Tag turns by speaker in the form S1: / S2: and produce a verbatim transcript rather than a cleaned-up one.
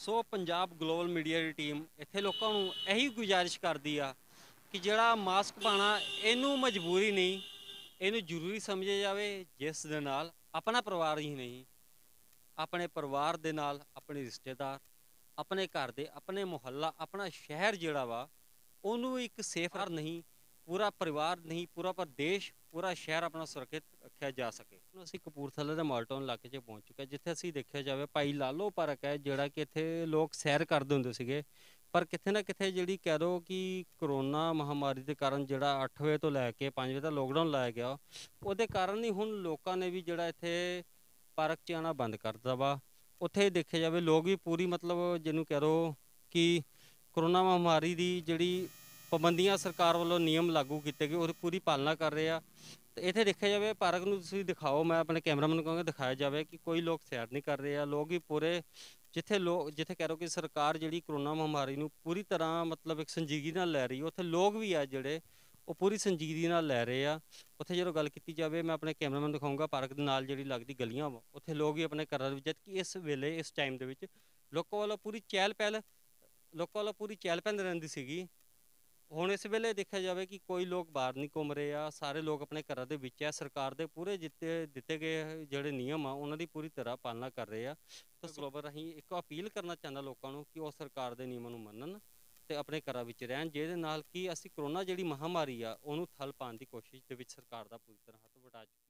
S1: ਸੋ Punjab global media ਦੀ team ਇੱਥੇ ਲੋਕਾਂ ਨੂੰ ਇਹੀ ਗੁਜ਼ਾਰਿਸ਼ ਕਰਦੀ ਆ ਕਿ ਜਿਹੜਾ ਮਾਸਕ ਪਾਉਣਾ ਇਹਨੂੰ ਮਜਬੂਰੀ ਨਹੀਂ, ਇਹਨੂੰ ਜ਼ਰੂਰੀ ਸਮਝਿਆ ਜਾਵੇ, ਜਿਸ ਦੇ ਨਾਲ ਆਪਣਾ ਪਰਿਵਾਰ ਹੀ ਨਹੀਂ, ਆਪਣੇ ਪਰਿਵਾਰ ਦੇ ਨਾਲ ਆਪਣੇ ਰਿਸ਼ਤੇਦਾਰ, ਆਪਣੇ ਘਰ ਦੇ, ਆਪਣੇ ਮੁਹੱਲਾ, ਆਪਣਾ ਸ਼ਹਿਰ ਜਿਹੜਾ ਵਾ ਉਹਨੂੰ ਇੱਕ ਸੇਫ ਨਹੀਂ, ਪੂਰਾ ਪਰਿਵਾਰ ਨਹੀਂ, ਪੂਰਾ ਪ੍ਰਦੇਸ਼, ਪੂਰਾ ਸ਼ਹਿਰ ਆਪਣਾ ਸੁਰੱਖਿਅਤ ਰੱਖਿਆ ਜਾ ਸਕੇ। ਹੁਣ ਅਸੀਂ ਕਪੂਰਥਲੇ ਦੇ ਮਾਲਟਨ ਇਲਾਕੇ 'ਚ ਪਹੁੰਚ ਚੁੱਕੇ, ਜਿੱਥੇ ਅਸੀਂ ਦੇਖਿਆ ਜਾਵੇ ਭਾਈ ਲਾਲੋ ਪਾਰਕ ਹੈ, ਜਿਹੜਾ ਕਿ ਇੱਥੇ ਲੋਕ ਸੈਰ ਕਰਦੇ ਹੁੰਦੇ ਸੀਗੇ। ਪਰ ਕਿਤੇ ਨਾ ਕਿਤੇ ਜਿਹੜੀ ਕਹਿ ਲਓ ਕਿ ਕਰੋਨਾ ਮਹਾਮਾਰੀ ਦੇ ਕਾਰਨ ਜਿਹੜਾ ਅੱਠ ਵਜੇ ਤੋਂ ਲੈ ਕੇ ਪੰਜ ਵਜੇ ਤੱਕ ਲੋਕਡਾਊਨ ਲਾਇਆ ਗਿਆ, ਉਹਦੇ ਕਾਰਨ ਹੀ ਹੁਣ ਲੋਕਾਂ ਨੇ ਵੀ ਜਿਹੜਾ ਇੱਥੇ ਪਾਰਕ 'ਚ ਆਉਣਾ ਬੰਦ ਕਰ ਦਿੱਤਾ ਵਾ। ਉੱਥੇ ਦੇਖਿਆ ਜਾਵੇ ਲੋਕ ਵੀ ਪੂਰੀ ਮਤਲਬ ਜਿਹਨੂੰ ਕਹਿ ਲਓ ਕਿ ਕਰੋਨਾ ਮਹਾਮਾਰੀ ਦੀ ਜਿਹੜੀ ਪਾਬੰਦੀਆਂ ਸਰਕਾਰ ਵੱਲੋਂ ਨਿਯਮ ਲਾਗੂ ਕੀਤੇ ਗਏ ਉਹਦੀ ਪੂਰੀ ਪਾਲਣਾ ਕਰ ਰਹੇ ਆ। ਤੇ ਇੱਥੇ ਦੇਖਿਆ ਜਾਵੇ ਪਾਰਕ ਨੂੰ ਤੁਸੀਂ ਦਿਖਾਓ, ਮੈਂ ਆਪਣੇ ਕੈਮਰਾਮੈਨ ਨੂੰ ਕਹਾਂਗਾ ਦਿਖਾਇਆ ਜਾਵੇ ਕਿ ਕੋਈ ਲੋਕ ਸੈਰ ਨਹੀਂ ਕਰ ਰਹੇ ਆ। ਲੋਕ ਵੀ ਪੂਰੇ ਜਿੱਥੇ ਲੋਕ ਜਿੱਥੇ ਕਹਿ ਲਓ ਕਿ ਸਰਕਾਰ ਜਿਹੜੀ ਕਰੋਨਾ ਮਹਾਮਾਰੀ ਨੂੰ ਪੂਰੀ ਤਰ੍ਹਾਂ ਮਤਲਬ ਇੱਕ ਸੰਜੀਦਗੀ ਨਾਲ ਲੈ ਰਹੀ, ਉੱਥੇ ਲੋਕ ਵੀ ਆ ਜਿਹੜੇ ਉਹ ਪੂਰੀ ਸੰਜੀਦਗੀ ਨਾਲ ਲੈ ਰਹੇ ਆ। ਉੱਥੇ ਜਦੋਂ ਗੱਲ ਕੀਤੀ ਜਾਵੇ, ਮੈਂ ਆਪਣੇ ਕੈਮਰਾਮੈਨ ਨੂੰ ਦਿਖਾਊਂਗਾ ਪਾਰਕ ਦੇ ਨਾਲ ਜਿਹੜੀ ਲੱਗਦੀ ਗਲੀਆਂ ਵਾ, ਉੱਥੇ ਲੋਕ ਵੀ ਆਪਣੇ ਘਰਾਂ ਦੇ ਵਿੱਚ, ਜਦ ਕਿ ਇਸ ਵੇਲੇ ਇਸ ਟਾਈਮ ਦੇ ਵਿੱਚ ਲੋਕਾਂ ਵੱਲੋਂ ਪੂਰੀ ਚਹਿਲ ਪਹਿਲ ਲੋਕਾਂ ਵੱਲੋਂ ਪੂਰੀ ਚਹਿਲ ਪਹਿਲ ਰਹਿੰਦੀ ਸੀਗੀ। ਹੁਣ ਇਸ ਵੇਲੇ ਦੇਖਿਆ ਜਾਵੇ ਕਿ ਕੋਈ ਲੋਕ ਬਾਹਰ ਨਹੀਂ ਘੁੰਮ ਰਹੇ ਆ, ਸਾਰੇ ਲੋਕ ਆਪਣੇ ਘਰਾਂ ਦੇ ਵਿੱਚ ਆ। ਸਰਕਾਰ ਦੇ ਪੂਰੇ ਜਿੱਤੇ ਦਿੱਤੇ ਗਏ ਜਿਹੜੇ ਨਿਯਮ ਆ ਉਹਨਾਂ ਦੀ ਪੂਰੀ ਤਰ੍ਹਾਂ ਪਾਲਣਾ ਕਰ ਰਹੇ ਆ। ਤਾਂ ਗਲੋਬਲ ਰਾਹੀਂ ਇੱਕ ਅਪੀਲ ਕਰਨਾ ਚਾਹੁੰਦਾ ਲੋਕਾਂ ਨੂੰ ਕਿ ਉਹ ਸਰਕਾਰ ਦੇ ਨਿਯਮਾਂ ਨੂੰ ਮੰਨਣ ਤੇ ਆਪਣੇ ਘਰਾਂ ਵਿੱਚ ਰਹਿਣ, ਜਿਹਦੇ ਨਾਲ ਕਿ ਅਸੀਂ ਕਰੋਨਾ ਜਿਹੜੀ ਮਹਾਮਾਰੀ ਆ ਉਹਨੂੰ ਠੱਲ ਪਾਉਣ ਦੀ ਕੋਸ਼ਿਸ਼ ਦੇ ਵਿੱਚ ਸਰਕਾਰ ਦਾ ਪੂਰੀ ਤਰ੍ਹਾਂ ਹੱਥ ਵਟਾ